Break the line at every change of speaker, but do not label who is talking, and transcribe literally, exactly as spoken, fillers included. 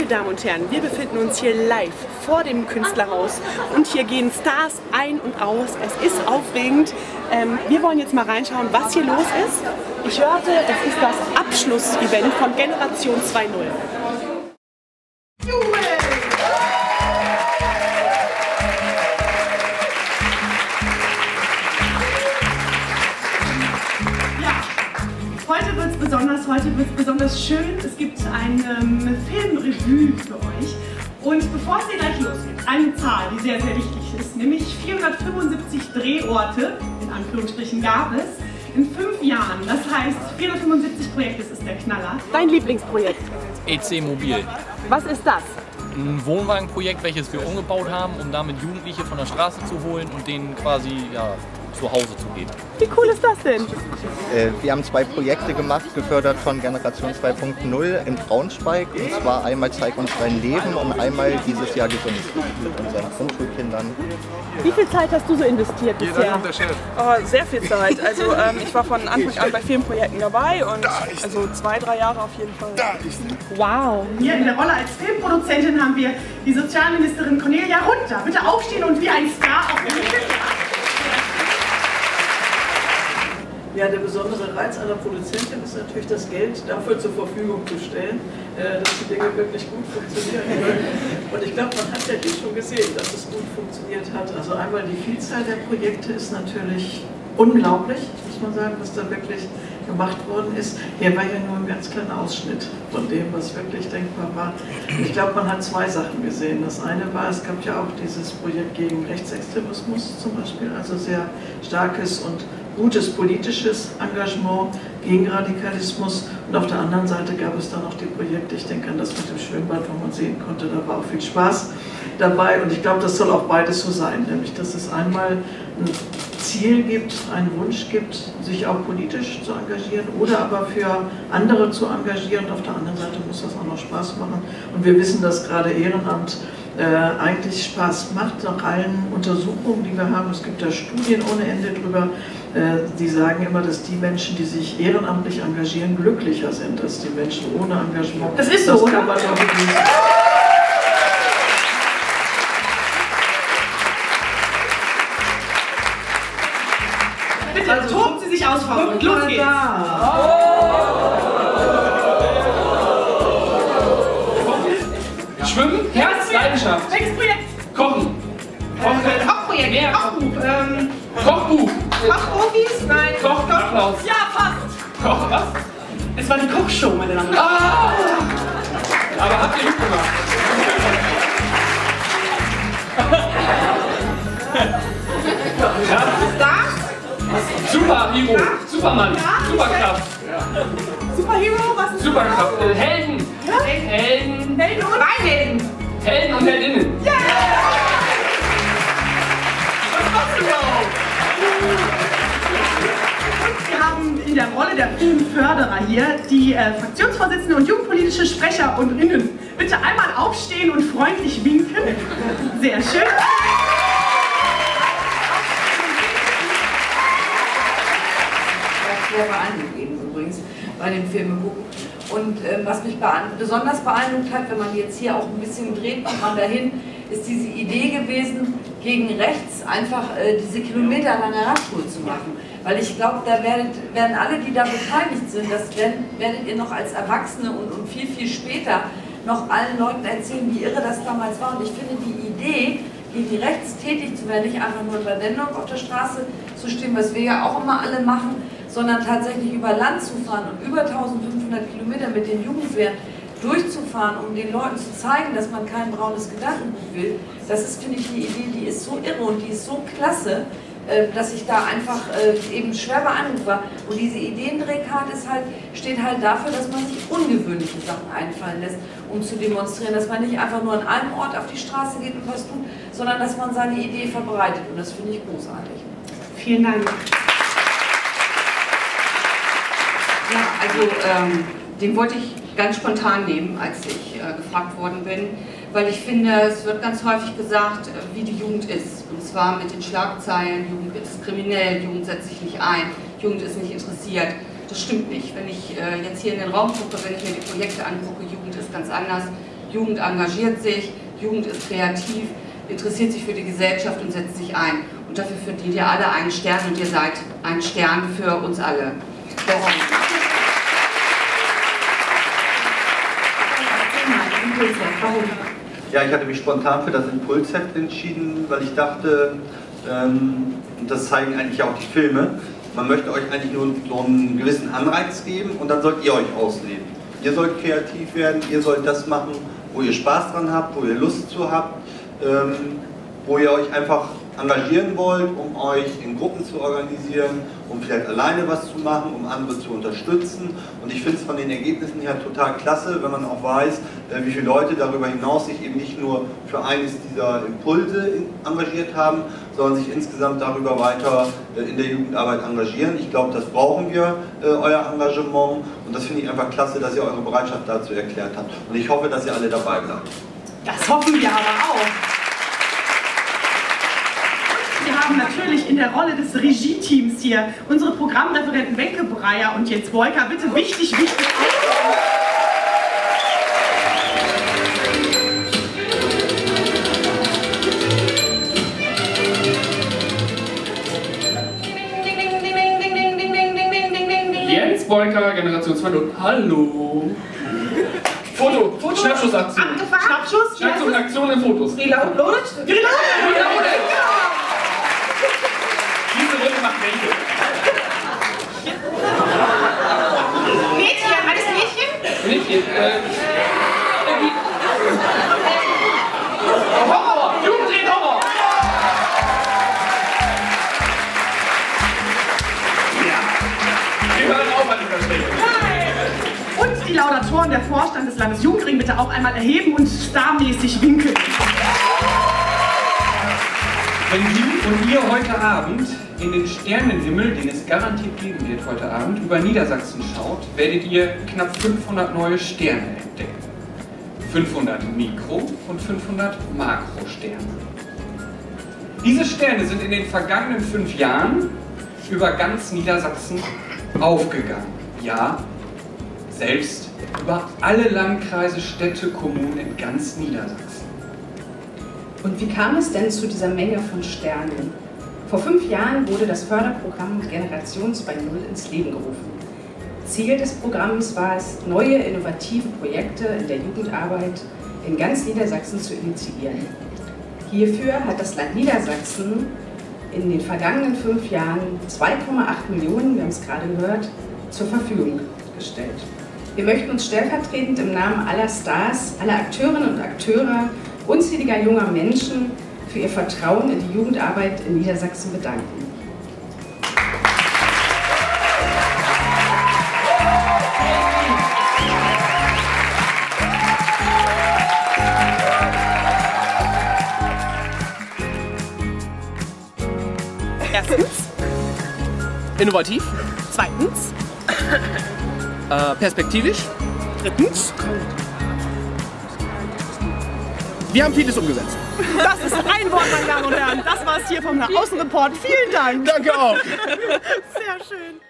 Meine Damen und Herren, wir befinden uns hier live vor dem Künstlerhaus und hier gehen Stars ein und aus. Es ist aufregend. Ähm, wir wollen jetzt mal reinschauen, was hier los ist. Ich hörte, es ist das Abschlussevent von Generation zwei Punkt null. Heute wird es besonders, heute wird es besonders schön. Es gibt eine ähm, Filmrevue für euch. Und bevor es hier gleich losgeht, eine Zahl, die sehr, sehr wichtig ist, nämlich vierhundertfünfundsiebzig Drehorte, in Anführungsstrichen, gab es in fünf Jahren. Das heißt, vierhundertfünfundsiebzig Projekte, das ist der Knaller. Dein Lieblingsprojekt?
E C Mobil.
Was ist das?
Ein Wohnwagenprojekt, welches wir umgebaut haben, um damit Jugendliche von der Straße zu holen und denen quasi ja, zu Hause zu geben.
Wie cool ist das denn?
Äh, wir haben zwei Projekte gemacht, gefördert von Generation zwei Punkt null in Braunschweig. Und zwar einmal Zeig uns dein Leben und einmal dieses Jahr gesund mit unseren Grundschulkindern.
Wie viel Zeit hast du so investiert bisher?
Oh, sehr viel Zeit. Also ähm, ich war von Anfang an bei vielen Projekten dabei und also zwei, drei Jahre auf jeden Fall.
Wow! Hier in der Rolle als Filmproduzentin haben wir die Sozialministerin Cornelia Runter. Bitte aufstehen und wie ein Star auf der Bühne.
Ja, der besondere Reiz einer Produzentin ist natürlich, das Geld dafür zur Verfügung zu stellen, dass die Dinge wirklich gut funktionieren können. Und ich glaube, man hat ja hier schon gesehen, dass es gut funktioniert hat. Also einmal die Vielzahl der Projekte ist natürlich unglaublich, muss man sagen, was da wirklich gemacht worden ist. Hier war ja nur ein ganz kleiner Ausschnitt von dem, was wirklich denkbar war. Ich glaube, man hat zwei Sachen gesehen. Das eine war, es gab ja auch dieses Projekt gegen Rechtsextremismus zum Beispiel, also sehr starkes und gutes politisches Engagement gegen Radikalismus. Und auf der anderen Seite gab es dann noch die Projekte, ich denke an das mit dem Schwimmbad, wo man sehen konnte, da war auch viel Spaß dabei. Und ich glaube, das soll auch beides so sein, nämlich dass es einmal ein Ziel gibt, einen Wunsch gibt, sich auch politisch zu engagieren oder aber für andere zu engagieren. Und auf der anderen Seite muss das auch noch Spaß machen. Und wir wissen, dass gerade Ehrenamt äh, eigentlich Spaß macht, nach allen Untersuchungen, die wir haben. Es gibt da Studien ohne Ende drüber, äh, die sagen immer, dass die Menschen, die sich ehrenamtlich engagieren, glücklicher sind als die Menschen ohne Engagement.
Das ist so, das kann man doch begrüßen. Bitte, also, toben Sie sich aus, Frau Rund. Los geht's. Oh.
Schwimmen, Herz, Leidenschaft.
Welches Projekt?
Kochen.
Kochen. Äh, Kochprojekt.
Mehr.
Kochbuch. Ähm,
Kochbuch.
Kochprofis? Nein.
Koch, Applaus.
Ja, fast.
Koch, was?
Es war die Kochshow, meine Damen und Herren.
Ah! Aber habt ihr gut gemacht. Ja.
Was ist das?
Superhero, Supermann,
Ja.
Superkraft.
Superhero? Was ist
Superkraft.
das?
Äh, Helden.
Ja?
Helden.
Helden und Helden.
Helden und Heldinnen.
Yeah! Was machst du überhaupt? Und wir haben in der Rolle der Filmförderer hier die äh, Fraktionsvorsitzende und jugendpolitische Sprecher und Innen. Bitte einmal aufstehen und freundlich winken. Sehr schön.
Sehr beeindruckt eben übrigens bei dem Film gucken. Und äh, was mich beeindruckt, besonders beeindruckt hat, wenn man jetzt hier auch ein bisschen dreht, kommt man dahin, ist diese Idee gewesen, gegen rechts einfach äh, diese kilometerlange Radtour zu machen. Weil ich glaube, da werdet, werden alle, die da beteiligt sind, das werden, werdet ihr noch als Erwachsene und, und viel, viel später noch allen Leuten erzählen, wie irre das damals war. Und ich finde die Idee, gegen rechts tätig zu werden, nicht einfach nur bei Sendung auf der Straße zu stehen, was wir ja auch immer alle machen, sondern tatsächlich über Land zu fahren und über eintausendfünfhundert Kilometer mit den Jugendwehren durchzufahren, um den Leuten zu zeigen, dass man kein braunes Gedankenbuch will. Das ist, finde ich, eine Idee, die ist so irre und die ist so klasse, dass ich da einfach eben schwer beeindruckt war. Und diese Ideendrehkarte ist halt, steht halt dafür, dass man sich ungewöhnliche Sachen einfallen lässt, um zu demonstrieren, dass man nicht einfach nur an einem Ort auf die Straße geht und was tut, sondern dass man seine Idee verbreitet. Und das finde ich großartig.
Vielen Dank.
Ja, also ähm, den wollte ich ganz spontan nehmen, als ich äh, gefragt worden bin, weil ich finde, es wird ganz häufig gesagt, wie die Jugend ist. Und zwar mit den Schlagzeilen, Jugend ist kriminell, Jugend setzt sich nicht ein, Jugend ist nicht interessiert. Das stimmt nicht. Wenn ich äh, jetzt hier in den Raum gucke, wenn ich mir die Projekte angucke, Jugend ist ganz anders. Jugend engagiert sich, Jugend ist kreativ, interessiert sich für die Gesellschaft und setzt sich ein. Und dafür verdient ihr alle einen Stern und ihr seid ein Stern für uns alle.
Ja, ich hatte mich spontan für das Impulsheft entschieden, weil ich dachte, ähm, und das zeigen eigentlich auch die Filme, man möchte euch eigentlich nur so einen gewissen Anreiz geben und dann sollt ihr euch ausleben. Ihr sollt kreativ werden, ihr sollt das machen, wo ihr Spaß dran habt, wo ihr Lust zu habt, ähm, wo ihr euch einfach engagieren wollt, um euch in Gruppen zu organisieren, um vielleicht alleine was zu machen, um andere zu unterstützen. Und ich finde es von den Ergebnissen her total klasse, wenn man auch weiß, wie viele Leute darüber hinaus sich eben nicht nur für eines dieser Impulse engagiert haben, sondern sich insgesamt darüber weiter in der Jugendarbeit engagieren. Ich glaube, das brauchen wir, euer Engagement. Und das finde ich einfach klasse, dass ihr eure Bereitschaft dazu erklärt habt. Und ich hoffe, dass ihr alle dabei bleibt.
Das hoffen wir aber auch. Wir haben natürlich in der Rolle des Regie-Teams hier unsere Programmreferenten Wenke Breyer und Jens Boyka. Bitte wichtig, wichtig.
Jens Boyka, Generation zwei null. Hallo. Foto, Foto. Schnappschussaktion.
Schnappschuss.
Schnappschuss, Aktion in Fotos.
Reloaded. Reloaded.
Diese Runde macht Wenke.
Mädchen, alles Mädchen?
Mädchen, äh... Horror! Jugenddrehen Horror! Ja. Wir hören auf an dieser Stelle.
Und die Laudatoren der Vorstand des Landesjugendring bitte auch einmal erheben und starmäßig winken.
Wenn Sie und ihr heute Abend in den Sternenhimmel, den es garantiert geben wird heute Abend, über Niedersachsen schaut, werdet ihr knapp fünfhundert neue Sterne entdecken. fünfhundert Mikro- und fünfhundert Makrosterne. Diese Sterne sind in den vergangenen fünf Jahren über ganz Niedersachsen aufgegangen. Ja, selbst über alle Landkreise, Städte, Kommunen in ganz Niedersachsen.
Und wie kam es denn zu dieser Menge von Sternen? Vor fünf Jahren wurde das Förderprogramm Generation zwei null ins Leben gerufen. Ziel des Programms war es, neue innovative Projekte in der Jugendarbeit in ganz Niedersachsen zu initiieren. Hierfür hat das Land Niedersachsen in den vergangenen fünf Jahren zwei Komma acht Millionen, wir haben es gerade gehört, zur Verfügung gestellt. Wir möchten uns stellvertretend im Namen aller Stars, aller Akteurinnen und Akteure, unzähliger junger Menschen für ihr Vertrauen in die Jugendarbeit in Niedersachsen bedanken.
Erstens. Innovativ. Zweitens. Äh, perspektivisch. Drittens. Wir haben vieles umgesetzt.
Das ist ein Wort, meine Damen und Herren. Das war es hier vom Nach-Außen-Report. Vielen Dank.
Danke auch.
Sehr schön.